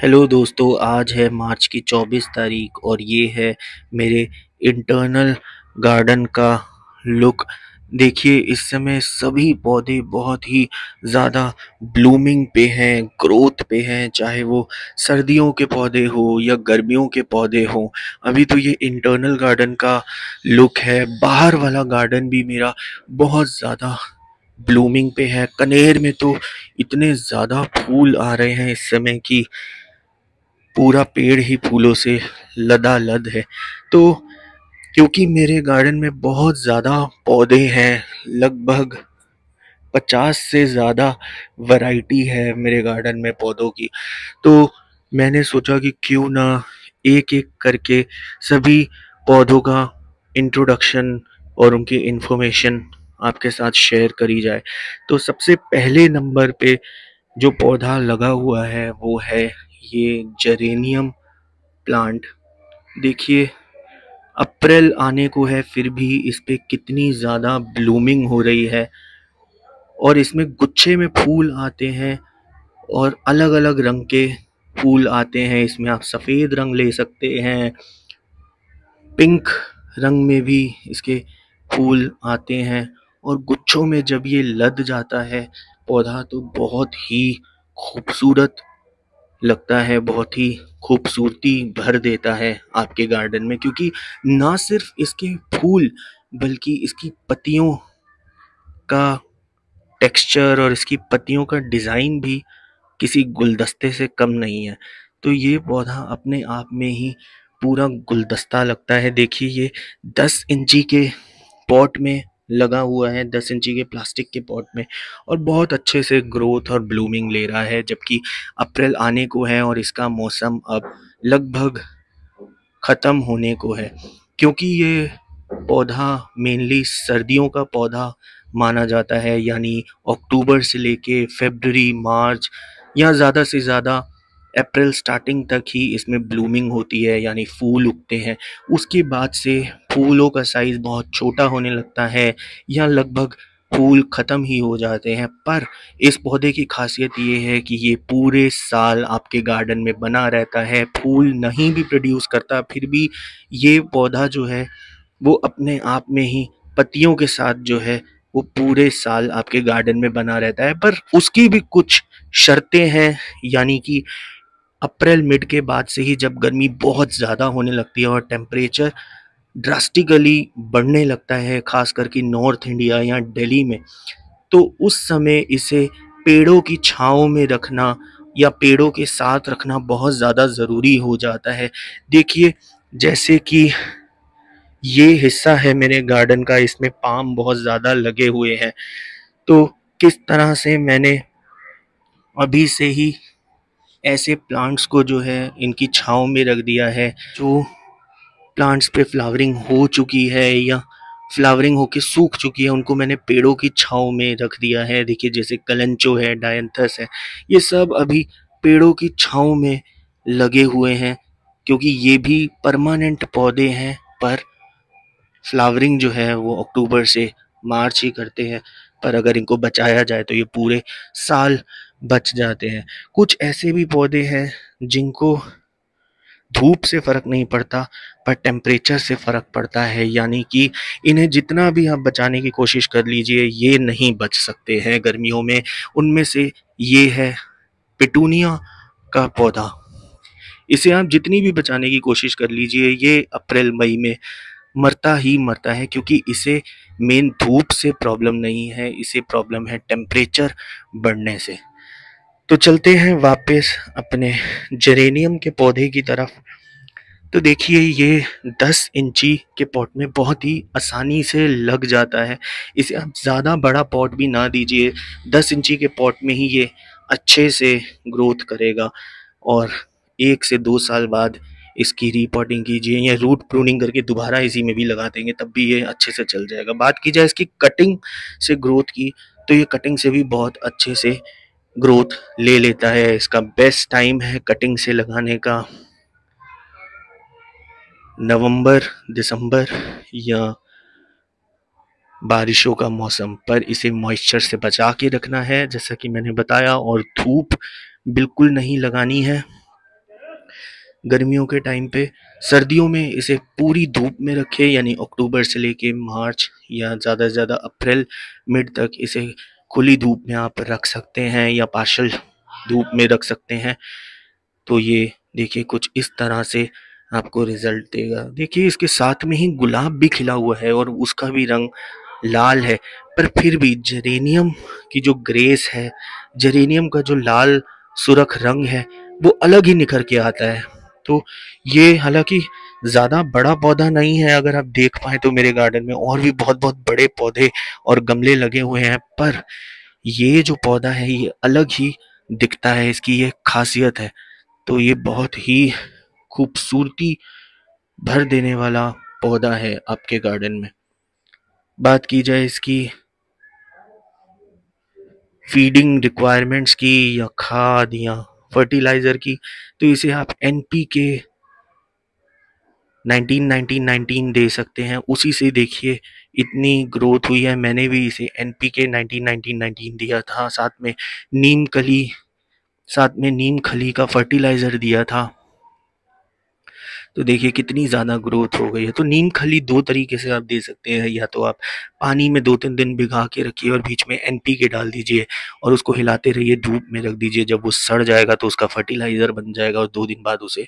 Hello दोस्तों, आज है मार्च की 24 तारीख और ये है मेरे इंटरनल गार्डन का लुक। देखिए, इस समय सभी पौधे बहुत ही ज़्यादा ब्लूमिंग पे हैं, ग्रोथ पे हैं, चाहे वो सर्दियों के पौधे हो या गर्मियों के पौधे हों। अभी तो ये इंटरनल गार्डन का लुक है। बाहर वाला गार्डन भी मेरा बहुत ज़्यादा ब्लूमिंग पे है। कनेर में तो इतने ज़्यादा फूल आ रहे हैं इस समय कि पूरा पेड़ ही फूलों से लदालद है। तो क्योंकि मेरे गार्डन में बहुत ज़्यादा पौधे हैं, लगभग 50 से ज़्यादा वैरायटी है मेरे गार्डन में पौधों की, तो मैंने सोचा कि क्यों ना एक एक करके सभी पौधों का इंट्रोडक्शन और उनकी इन्फॉर्मेशन आपके साथ शेयर करी जाए। तो सबसे पहले नंबर पे जो पौधा लगा हुआ है वो है ये जेरेनियम प्लांट। देखिए, अप्रैल आने को है फिर भी इस पे कितनी ज़्यादा ब्लूमिंग हो रही है और इसमें गुच्छे में फूल आते हैं और अलग अलग रंग के फूल आते हैं। इसमें आप सफ़ेद रंग ले सकते हैं, पिंक रंग में भी इसके फूल आते हैं और गुच्छों में जब ये लद जाता है पौधा तो बहुत ही खूबसूरत लगता है, बहुत ही खूबसूरती भर देता है आपके गार्डन में। क्योंकि ना सिर्फ इसके फूल बल्कि इसकी पत्तियों का टेक्सचर और इसकी पत्तियों का डिज़ाइन भी किसी गुलदस्ते से कम नहीं है। तो ये पौधा अपने आप में ही पूरा गुलदस्ता लगता है। देखिए, ये 10 इंची के पॉट में लगा हुआ है, 10 इंची के प्लास्टिक के पॉट में, और बहुत अच्छे से ग्रोथ और ब्लूमिंग ले रहा है। जबकि अप्रैल आने को है और इसका मौसम अब लगभग ख़त्म होने को है। क्योंकि ये पौधा मेनली सर्दियों का पौधा माना जाता है, यानी अक्टूबर से लेके फरवरी, मार्च या ज़्यादा से ज़्यादा अप्रैल स्टार्टिंग तक ही इसमें ब्लूमिंग होती है, यानी फूल उगते हैं। उसके बाद से फूलों का साइज़ बहुत छोटा होने लगता है या लगभग फूल ख़त्म ही हो जाते हैं। पर इस पौधे की खासियत ये है कि ये पूरे साल आपके गार्डन में बना रहता है। फूल नहीं भी प्रोड्यूस करता फिर भी ये पौधा जो है वो अपने आप में ही पत्तियों के साथ जो है वो पूरे साल आपके गार्डन में बना रहता है। पर उसकी भी कुछ शर्तें हैं, यानी कि अप्रैल मिड के बाद से ही जब गर्मी बहुत ज़्यादा होने लगती है और टेम्परेचर ड्रास्टिकली बढ़ने लगता है, खास करके नॉर्थ इंडिया या दिल्ली में, तो उस समय इसे पेड़ों की छाँव में रखना या पेड़ों के साथ रखना बहुत ज़्यादा ज़रूरी हो जाता है। देखिए, जैसे कि ये हिस्सा है मेरे गार्डन का, इसमें पाम बहुत ज़्यादा लगे हुए हैं। तो किस तरह से मैंने अभी से ही ऐसे प्लांट्स को जो है इनकी छाँव में रख दिया है। जो प्लांट्स पे फ्लावरिंग हो चुकी है या फ्लावरिंग होके सूख चुकी है उनको मैंने पेड़ों की छाँव में रख दिया है। देखिए, जैसे कलेंचो है, डायंथस है, ये सब अभी पेड़ों की छाँव में लगे हुए हैं। क्योंकि ये भी परमानेंट पौधे हैं, पर फ्लावरिंग जो है वो अक्टूबर से मार्च ही करते हैं। पर अगर इनको बचाया जाए तो ये पूरे साल बच जाते हैं। कुछ ऐसे भी पौधे हैं जिनको धूप से फ़र्क नहीं पड़ता पर टेम्परेचर से फ़र्क पड़ता है, यानी कि इन्हें जितना भी आप बचाने की कोशिश कर लीजिए ये नहीं बच सकते हैं गर्मियों में। उनमें से ये है पिटूनिया का पौधा। इसे आप जितनी भी बचाने की कोशिश कर लीजिए ये अप्रैल मई में मरता ही मरता है। क्योंकि इसे मेन धूप से प्रॉब्लम नहीं है, इसे प्रॉब्लम है टेम्परेचर बढ़ने से। तो चलते हैं वापस अपने जेरेनियम के पौधे की तरफ। तो देखिए, ये 10 इंची के पॉट में बहुत ही आसानी से लग जाता है। इसे आप ज़्यादा बड़ा पॉट भी ना दीजिए, 10 इंची के पॉट में ही ये अच्छे से ग्रोथ करेगा। और 1 से 2 साल बाद इसकी रीपॉटिंग कीजिए या रूट प्रूनिंग करके दोबारा इसी में भी लगा देंगे, तब भी ये अच्छे से चल जाएगा। बात की जाए इसकी कटिंग से ग्रोथ की, तो ये कटिंग से भी बहुत अच्छे से ग्रोथ ले लेता है। इसका बेस्ट टाइम है कटिंग से लगाने का नवंबर, दिसंबर या बारिशों का मौसम। पर इसे मॉइस्चर से बचा के रखना है जैसा कि मैंने बताया, और धूप बिल्कुल नहीं लगानी है। गर्मियों के टाइम पे। सर्दियों में इसे पूरी धूप में रखें, यानी अक्टूबर से लेके मार्च या ज़्यादा से ज़्यादा अप्रैल मिड तक इसे खुली धूप में आप रख सकते हैं या पार्शल धूप में रख सकते हैं। तो ये देखिए कुछ इस तरह से आपको रिजल्ट देगा। देखिए इसके साथ में ही गुलाब भी खिला हुआ है और उसका भी रंग लाल है, पर फिर भी जेरेनियम की जो ग्रेस है, जेरेनियम का जो लाल सुर्ख रंग है, वो अलग ही निखर के आता है। तो ये हालांकि ज्यादा बड़ा पौधा नहीं है, अगर आप देख पाए तो मेरे गार्डन में और भी बहुत बहुत बड़े पौधे और गमले लगे हुए हैं, पर ये जो पौधा है ये अलग ही दिखता है, इसकी ये खासियत है। तो ये बहुत ही खूबसूरती भर देने वाला पौधा है आपके गार्डन में। बात की जाए इसकी फीडिंग रिक्वायरमेंट्स की या खाद या फर्टिलाइजर की, तो इसे आप एनपीके 19-19-19 दे सकते हैं। उसी से देखिए इतनी ग्रोथ हुई है। मैंने भी इसे एनपीके 19-19-19 दिया था, साथ में नीम खली का फर्टिलाइजर दिया था। तो देखिए कितनी ज़्यादा ग्रोथ हो गई है। तो नीम खली दो तरीके से आप दे सकते हैं, या तो आप पानी में 2-3 दिन भिगा के रखिए और बीच में एनपीके डाल दीजिए और उसको हिलाते रहिए, धूप में रख दीजिए। जब वो सड़ जाएगा तो उसका फर्टिलाइजर बन जाएगा और 2 दिन बाद उसे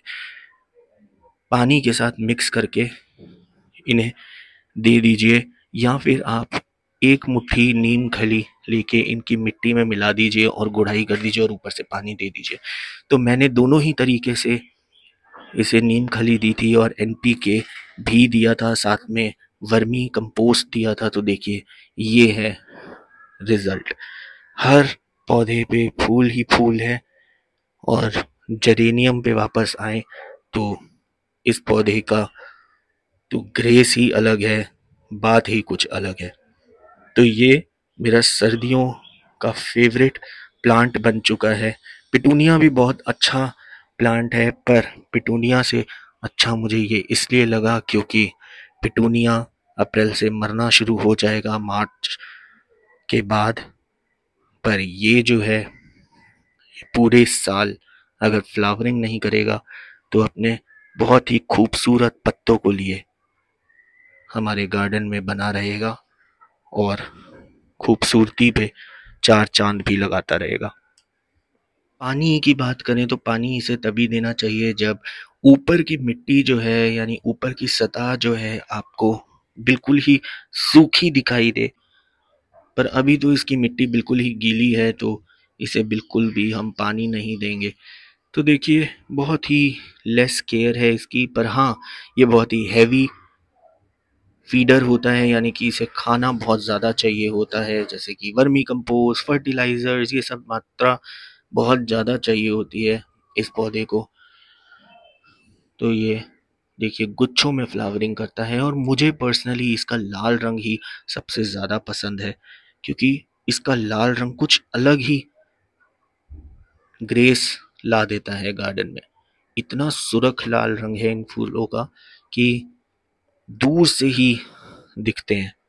पानी के साथ मिक्स करके इन्हें दे दीजिए। या फिर आप एक मुट्ठी नीम खली लेके इनकी मिट्टी में मिला दीजिए और गुड़ाई कर दीजिए और ऊपर से पानी दे दीजिए। तो मैंने दोनों ही तरीके से इसे नीम खली दी थी और एनपीके भी दिया था, साथ में वर्मी कंपोस्ट दिया था। तो देखिए ये है रिजल्ट। हर पौधे पे फूल ही फूल है। और जेरेनियम पे वापस आए तो इस पौधे का तो ग्रेस ही अलग है, बात ही कुछ अलग है। तो ये मेरा सर्दियों का फेवरेट प्लांट बन चुका है। पिटूनिया भी बहुत अच्छा प्लांट है, पर पिटूनिया से अच्छा मुझे ये इसलिए लगा क्योंकि पिटूनिया अप्रैल से मरना शुरू हो जाएगा मार्च के बाद, पर ये जो है पूरे साल अगर फ्लावरिंग नहीं करेगा तो अपने बहुत ही खूबसूरत पत्तों को लिए हमारे गार्डन में बना रहेगा और खूबसूरती पे चार चांद भी लगाता रहेगा। पानी की बात करें तो पानी इसे तभी देना चाहिए जब ऊपर की मिट्टी जो है, यानी ऊपर की सतह जो है, आपको बिल्कुल ही सूखी दिखाई दे। पर अभी तो इसकी मिट्टी बिल्कुल ही गीली है, तो इसे बिल्कुल भी हम पानी नहीं देंगे। तो देखिए बहुत ही लेस केयर है इसकी, पर हाँ ये बहुत ही हैवी फीडर होता है, यानी कि इसे खाना बहुत ज़्यादा चाहिए होता है, जैसे कि वर्मी कंपोस्ट, फर्टिलाइजर्स, ये सब मात्रा बहुत ज़्यादा चाहिए होती है इस पौधे को। तो ये देखिए गुच्छों में फ्लावरिंग करता है और मुझे पर्सनली इसका लाल रंग ही सबसे ज़्यादा पसंद है, क्योंकि इसका लाल रंग कुछ अलग ही ग्रेस ला देता है गार्डन में। इतना सुर्ख लाल रंग है इन फूलों का कि दूर से ही दिखते हैं।